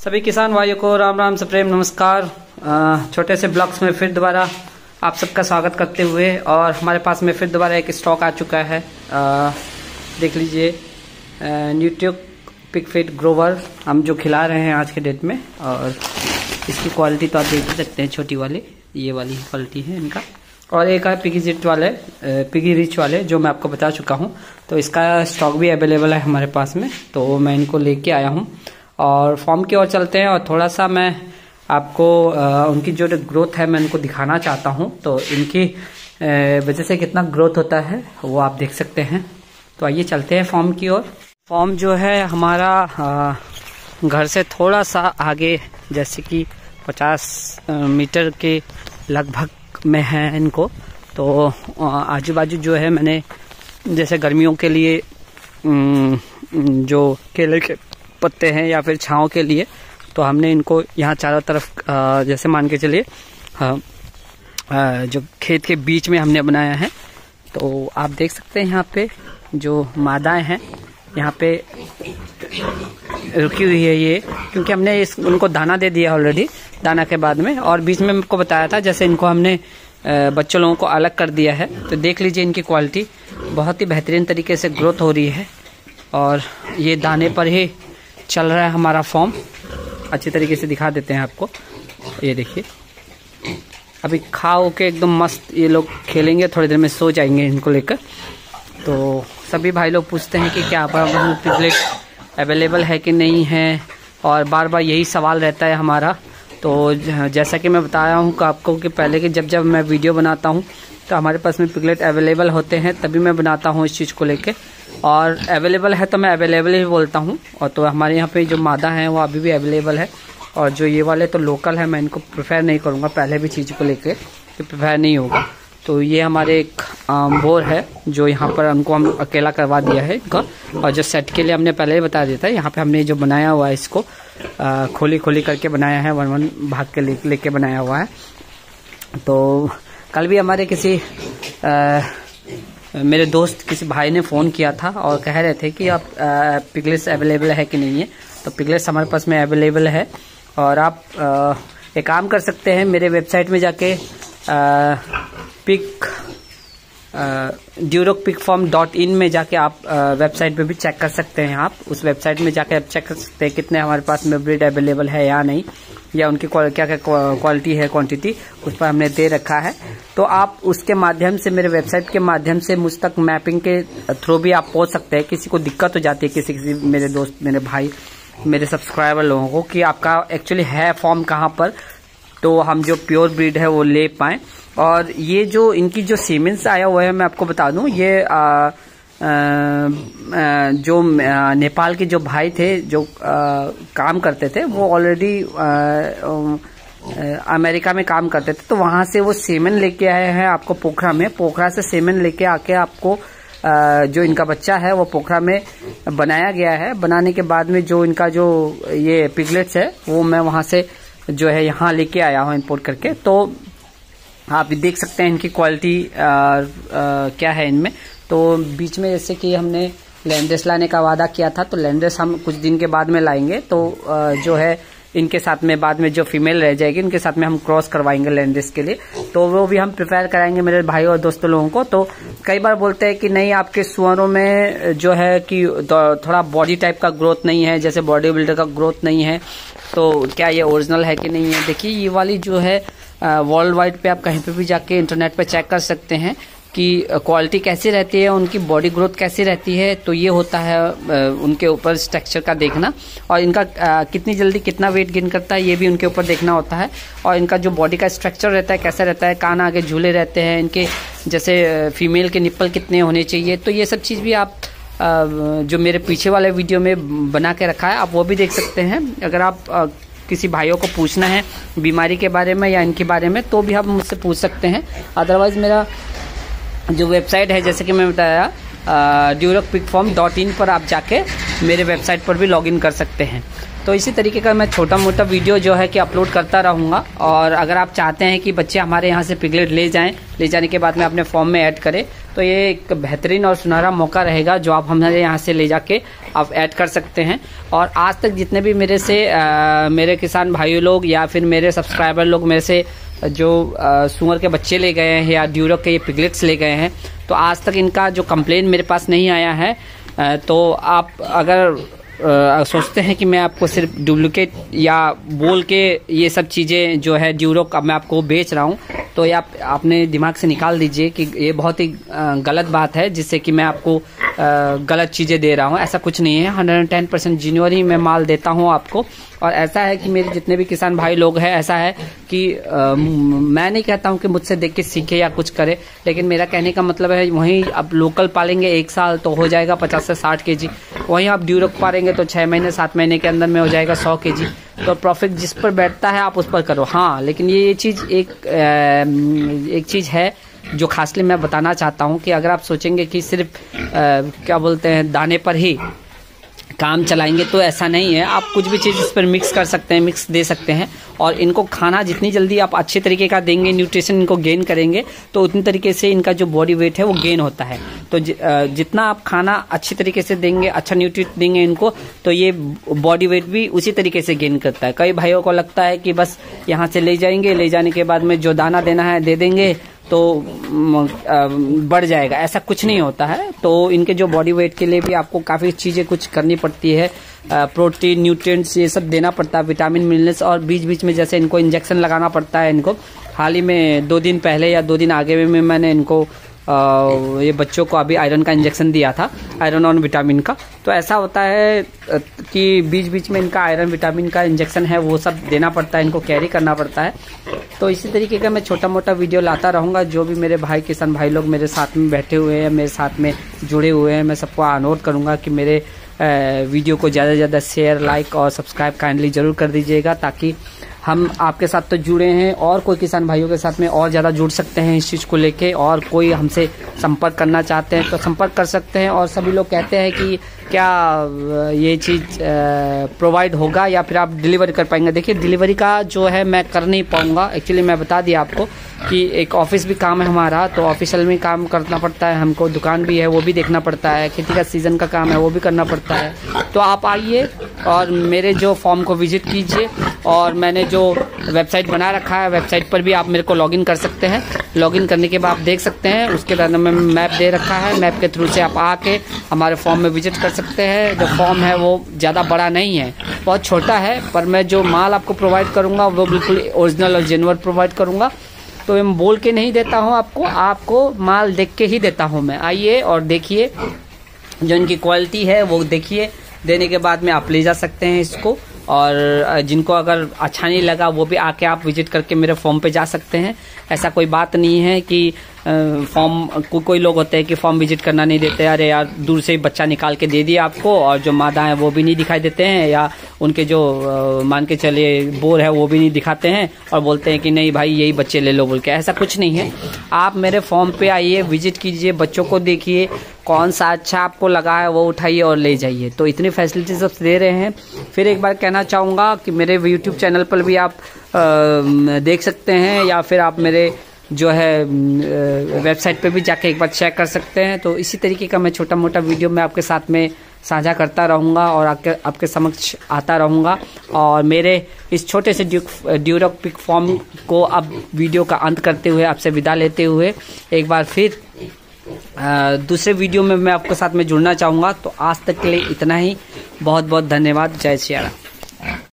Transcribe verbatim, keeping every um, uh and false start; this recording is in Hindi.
सभी किसान भाइयों को राम राम से प्रेम नमस्कार। छोटे से ब्लॉग्स में फिर दोबारा आप सबका स्वागत करते हुए, और हमारे पास में फिर दोबारा एक स्टॉक आ चुका है। आ, देख लीजिए, न्यूट्रियो पिकफिट ग्रोवर हम जो खिला रहे हैं आज के डेट में, और इसकी क्वालिटी तो आप देख ही सकते हैं। छोटी वाली ये वाली क्वालिटी है इनका, और एक है पिगी जिट वाले पिगी रिच वाले जो मैं आपको बता चुका हूँ। तो इसका स्टॉक भी अवेलेबल है हमारे पास में, तो मैं इनको लेके आया हूँ। और फॉर्म की ओर चलते हैं, और थोड़ा सा मैं आपको आ, उनकी जो ग्रोथ है मैं उनको दिखाना चाहता हूँ। तो इनकी वजह से कितना ग्रोथ होता है वो आप देख सकते हैं। तो आइए चलते हैं फॉर्म की ओर। फॉर्म जो है हमारा आ, घर से थोड़ा सा आगे, जैसे कि पचास मीटर के लगभग में है इनको। तो आजू बाजू जो है मैंने जैसे गर्मियों के लिए जो केले के पत्ते हैं या फिर छांव के लिए, तो हमने इनको यहाँ चारों तरफ जैसे मान के चलिए जो खेत के बीच में हमने बनाया है। तो आप देख सकते हैं यहाँ पे जो मादाएं हैं यहाँ पे रुकी हुई है ये, क्योंकि हमने इस उनको दाना दे दिया ऑलरेडी। दाना के बाद में, और बीच में आपको बताया था जैसे इनको हमने बच्चों लोगों को अलग कर दिया है। तो देख लीजिए इनकी क्वालिटी बहुत ही बेहतरीन तरीके से ग्रोथ हो रही है, और ये दाने पर ही चल रहा है हमारा फॉर्म। अच्छी तरीके से दिखा देते हैं आपको। ये देखिए, अभी खाओ के एकदम मस्त ये लोग खेलेंगे, थोड़ी देर में सो जाएंगे इनको लेकर। तो सभी भाई लोग पूछते हैं कि क्या पिगलेट अवेलेबल है कि नहीं है, और बार बार यही सवाल रहता है हमारा। तो जैसा कि मैं बताया हूँ आपको कि पहले कि जब जब मैं वीडियो बनाता हूँ तो हमारे पास में पिगलेट अवेलेबल होते हैं, तभी मैं बनाता हूँ इस चीज़ को लेके। और अवेलेबल है तो मैं अवेलेबल ही बोलता हूँ। और तो हमारे यहाँ पे जो मादा है वो अभी भी अवेलेबल है, और जो ये वाले तो लोकल है, मैं इनको प्रेफर नहीं करूँगा पहले भी चीज़ को लेके, तो प्रेफर नहीं होगा। तो ये हमारे एक बोर है जो यहाँ पर हमको हम अकेला करवा दिया है इनका। और जो सेट के लिए हमने पहले ही बता दिया था, यहाँ पे हमने जो बनाया हुआ है इसको आ, खोली खोली करके बनाया है, वन वन भाग के ले लेके बनाया हुआ है। तो कल भी हमारे किसी आ, मेरे दोस्त किसी भाई ने फ़ोन किया था और कह रहे थे कि आप पिगलेट्स अवेलेबल है कि नहीं है। तो पिगलेट्स हमारे पास में अवेलेबल है, और आप आ, एक काम कर सकते हैं, मेरे वेबसाइट में जाके आ, पिक ड्यूरोक पिक फॉर्म डॉट इन में जाके आप वेबसाइट पे भी चेक कर सकते हैं। आप उस वेबसाइट में जाके आप चेक कर सकते हैं कितने हमारे पास में ब्रीड अवेलेबल है या नहीं, या उनकी क्या क्या क्वालिटी है, क्वांटिटी उस पर हमने दे रखा है। तो आप उसके माध्यम से, मेरे वेबसाइट के माध्यम से मुझ तक मैपिंग के थ्रू भी आप पहुंच सकते हैं। किसी को दिक्कत हो जाती है, किसी किसी मेरे दोस्त, मेरे भाई, मेरे सब्सक्राइबर लोगों को, कि आपका एक्चुअली है फॉर्म कहाँ पर, तो हम जो प्योर ब्रीड है वो ले पाएं। और ये जो इनकी जो सीमेंस आया हुआ है, मैं आपको बता दूं, ये आ, आ, आ, जो आ, नेपाल के जो भाई थे जो आ, काम करते थे, वो ऑलरेडी अमेरिका में काम करते थे। तो वहां से वो सीमेन लेके आए हैं आपको पोखरा में। पोखरा से सीमेन लेके आके आपको आ, जो इनका बच्चा है वो पोखरा में बनाया गया है। बनाने के बाद में जो इनका जो ये पिगलेट्स है वो मैं वहां से जो है यहाँ लेके आया हूँ इम्पोर्ट करके। तो आप भी देख सकते हैं इनकी क्वालिटी क्या है इनमें। तो बीच में जैसे कि हमने लैंड्रेस लाने का वादा किया था, तो लैंड्रेस हम कुछ दिन के बाद में लाएंगे। तो आ, जो है इनके साथ में बाद में जो फीमेल रह जाएगी उनके साथ में हम क्रॉस करवाएंगे लैंड्रेस के लिए। तो वो भी हम प्रिपेयर कराएंगे मेरे भाई और दोस्तों लोगों को। तो कई बार बोलते हैं कि नहीं, आपके सुअरों में जो है कि थोड़ा बॉडी टाइप का ग्रोथ नहीं है, जैसे बॉडी बिल्डर का ग्रोथ नहीं है, तो क्या ये ओरिजिनल है कि नहीं है। देखिए, ये वाली जो है वर्ल्ड वाइड पे आप कहीं पे भी जाके इंटरनेट पे चेक कर सकते हैं कि क्वालिटी कैसी रहती है, उनकी बॉडी ग्रोथ कैसी रहती है। तो ये होता है उनके ऊपर स्ट्रक्चर का देखना, और इनका कितनी जल्दी कितना वेट गेन करता है ये भी उनके ऊपर देखना होता है। और इनका जो बॉडी का स्ट्रक्चर रहता है कैसा रहता है, कान आगे झूले रहते हैं इनके, जैसे फीमेल के निप्पल कितने होने चाहिए। तो ये सब चीज़ भी आप जो मेरे पीछे वाले वीडियो में बना के रखा है आप वो भी देख सकते हैं। अगर आप किसी भाइयों को पूछना है बीमारी के बारे में या इनके बारे में, तो भी आप मुझसे पूछ सकते हैं। अदरवाइज मेरा जो वेबसाइट है, जैसे कि मैं बताया ड्यूरोक पिक फॉर्म डॉट इन पर आप जाके मेरे वेबसाइट पर भी लॉगिन कर सकते हैं। तो इसी तरीके का मैं छोटा मोटा वीडियो जो है कि अपलोड करता रहूँगा। और अगर आप चाहते हैं कि बच्चे हमारे यहाँ से पिगलेट ले जाएं, ले जाने के बाद में अपने फॉर्म में ऐड करें, तो ये एक बेहतरीन और सुनहरा मौका रहेगा जो आप हमारे यहाँ से ले जाके आप ऐड कर सकते हैं। और आज तक जितने भी मेरे से आ, मेरे किसान भाइयों लोग या फिर मेरे सब्सक्राइबर लोग मेरे से जो सुअर के बच्चे ले गए हैं या ड्यूरॉक के ये पिगलेट्स ले गए हैं, तो आज तक इनका जो कंप्लेन मेरे पास नहीं आया है। तो आप अगर आ, सोचते हैं कि मैं आपको सिर्फ डुप्लीकेट या बोल के ये सब चीज़ें जो है ड्यूरॉक अब मैं आपको बेच रहा हूँ, तो ये आप अपने दिमाग से निकाल दीजिए कि ये बहुत ही गलत बात है जिससे कि मैं आपको गलत चीज़ें दे रहा हूँ। ऐसा कुछ नहीं है, hundred and ten percent genuine ही मैं माल देता हूँ आपको। और ऐसा है कि मेरे जितने भी किसान भाई लोग हैं, ऐसा है कि आ, मैं नहीं कहता हूँ कि मुझसे देख के सीखे या कुछ करे, लेकिन मेरा कहने का मतलब है वहीं आप लोकल पालेंगे एक साल तो हो जाएगा पचास से साठ के जी, वहीं आप ड्यूरॉक पालेंगे तो छः महीने सात महीने के अंदर में हो जाएगा सौ के जी। तो प्रॉफिट जिस पर बैठता है आप उस पर करो। हाँ, लेकिन ये ये चीज़ एक एक चीज़ है जो खासली मैं बताना चाहता हूँ कि अगर आप सोचेंगे कि सिर्फ आ, क्या बोलते हैं दाने पर ही काम चलाएंगे तो ऐसा नहीं है। आप कुछ भी चीज़ इस पर मिक्स कर सकते हैं, मिक्स दे सकते हैं। और इनको खाना जितनी जल्दी आप अच्छे तरीके का देंगे, न्यूट्रिशन इनको गेन करेंगे, तो उतनी तरीके से इनका जो बॉडी वेट है वो गेन होता है। तो ज, जितना आप खाना अच्छी तरीके से देंगे, अच्छा न्यूट्रिशन देंगे इनको, तो ये बॉडी वेट भी उसी तरीके से गेन करता है। कई भाइयों को लगता है कि बस यहाँ से ले जाएंगे, ले जाने के बाद में जो दाना देना है दे देंगे तो बढ़ जाएगा। ऐसा कुछ नहीं होता है। तो इनके जो बॉडी वेट के लिए भी आपको काफ़ी चीज़ें कुछ करनी पड़ती है, प्रोटीन, न्यूट्रिएंट्स ये सब देना पड़ता है, विटामिन, मिनरल्स, और बीच बीच में जैसे इनको इंजेक्शन लगाना पड़ता है। इनको हाल ही में दो दिन पहले या दो दिन आगे में मैंने इनको आ, ये बच्चों को अभी आयरन का इंजेक्शन दिया था, आयरन और विटामिन का। तो ऐसा होता है कि बीच बीच में इनका आयरन विटामिन का इंजेक्शन है वो सब देना पड़ता है, इनको कैरी करना पड़ता है। तो इसी तरीके का मैं छोटा मोटा वीडियो लाता रहूँगा। जो भी मेरे भाई किसान भाई लोग मेरे साथ में बैठे हुए हैं, मेरे साथ में जुड़े हुए हैं, मैं सबको अनुरोध करूँगा कि मेरे वीडियो को ज़्यादा से ज़्यादा शेयर, लाइक और सब्सक्राइब काइंडली ज़रूर कर दीजिएगा, ताकि हम आपके साथ तो जुड़े हैं और कोई किसान भाइयों के साथ में और ज़्यादा जुड़ सकते हैं इस चीज़ को लेके। और कोई हमसे संपर्क करना चाहते हैं तो संपर्क कर सकते हैं। और सभी लोग कहते हैं कि क्या ये चीज़ प्रोवाइड होगा या फिर आप डिलीवरी कर पाएंगे। देखिए, डिलीवरी का जो है मैं कर नहीं पाऊँगा। एक्चुअली मैं बता दिया आपको कि एक ऑफिस भी काम है हमारा, तो ऑफिशियल में काम करना पड़ता है हमको, दुकान भी है वो भी देखना पड़ता है, खेती का सीज़न का काम है वो भी करना पड़ता है। तो आप आइए और मेरे जो फॉर्म को विजिट कीजिए। और मैंने जो वेबसाइट बना रखा है, वेबसाइट पर भी आप मेरे को लॉगिन कर सकते हैं। लॉगिन करने के बाद आप देख सकते हैं, उसके बाद में मैप दे रखा है, मैप के थ्रू से आप आके हमारे फॉर्म में विजिट कर सकते हैं। जो फॉर्म है वो ज़्यादा बड़ा नहीं है, बहुत छोटा है, पर मैं जो माल आपको प्रोवाइड करूँगा वो बिल्कुल ओरिजिनल और जेन्युइन प्रोवाइड करूँगा। तो मैं बोल के नहीं देता हूँ आपको, आपको माल देख के ही देता हूँ मैं। आइए और देखिए, जो इनकी क्वालिटी है वो देखिए, देने के बाद में आप ले जा सकते हैं इसको। और जिनको अगर अच्छा नहीं लगा वो भी आके आप विजिट करके मेरे फॉर्म पे जा सकते हैं। ऐसा कोई बात नहीं है कि फॉर्म को, कोई लोग होते हैं कि फॉर्म विजिट करना नहीं देते, अरे यार दूर से ही बच्चा निकाल के दे दिया आपको, और जो मादा है वो भी नहीं दिखाई देते हैं, या उनके जो आ, मान के चलिए बोर है वो भी नहीं दिखाते हैं, और बोलते हैं कि नहीं भाई यही बच्चे ले लो बोल के। ऐसा कुछ नहीं है। आप मेरे फॉर्म पे आइए, विजिट कीजिए, बच्चों को देखिए, कौन सा अच्छा आपको लगा है वो उठाइए और ले जाइए। तो इतनी फैसिलिटी सब दे रहे हैं। फिर एक बार कहना चाहूँगा कि मेरे यूट्यूब चैनल पर भी आप आ, देख सकते हैं, या फिर आप मेरे जो है वेबसाइट पे भी जाके एक बार चेक कर सकते हैं। तो इसी तरीके का मैं छोटा मोटा वीडियो मैं आपके साथ में साझा करता रहूँगा और आपके आपके समक्ष आता रहूँगा। और मेरे इस छोटे से ड्यूरॉक पिग फॉर्म को अब वीडियो का अंत करते हुए आपसे विदा लेते हुए एक बार फिर आ, दूसरे वीडियो में मैं आपके साथ में जुड़ना चाहूँगा। तो आज तक के लिए इतना ही। बहुत बहुत धन्यवाद। जय श्री राम।